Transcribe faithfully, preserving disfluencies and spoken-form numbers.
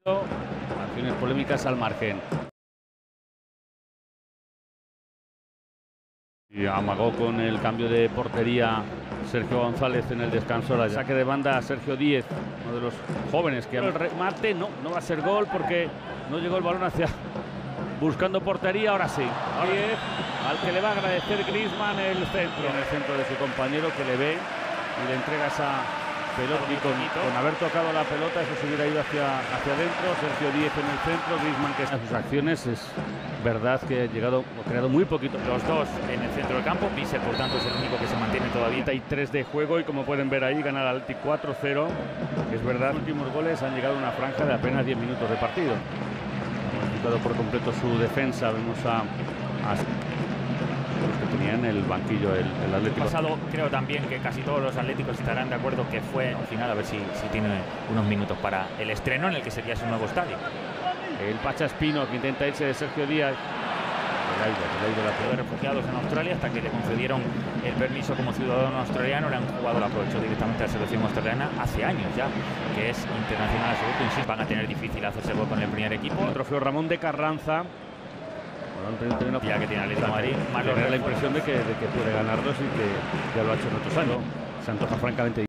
Acciones polémicas al margen. Y amagó con el cambio de portería Sergio González en el descanso. La saque de banda Sergio Díez, uno de los jóvenes que el remate no, no va a ser gol porque no llegó el balón hacia buscando portería. Ahora sí, ahora Díez, al que le va a agradecer Griezmann el centro, en el centro de su compañero que le ve y le entrega esa pelota y con, con haber tocado la pelota eso se hubiera ido hacia, hacia adentro. Sergio Díez en el centro, Griezmann que a sus acciones es verdad que ha llegado ha creado muy poquito. Los dos en el centro del campo, Visser por tanto es el único que se mantiene todavía. Hay tres de juego y como pueden ver ahí gana el Athletic cuatro cero. Es verdad, los últimos goles han llegado a una franja de apenas diez minutos de partido. Ha quitado por completo su defensa. Vemos a, a los que tenía en el banquillo el, el Atlético. Pasado creo también que casi todos los atléticos estarán de acuerdo que fue al final, a ver si, si tiene unos minutos para el estreno en el que sería su nuevo estadio. El Pacha Espino que intenta irse de Sergio Díaz. El aire, el aire de la de refugiados en Australia hasta que le concedieron el permiso como ciudadano australiano. Le han jugado, la aprovechó directamente a la selección australiana hace años ya, que es internacional absoluto. Insisto, van a tener difícil hacerse gol con el primer equipo. El trofeo Ramón de Carranza. Ya que tiene Atlético de Madrid, más la impresión de que, de que puede ganarlos y que ya lo ha hecho en otros años. Se antoja francamente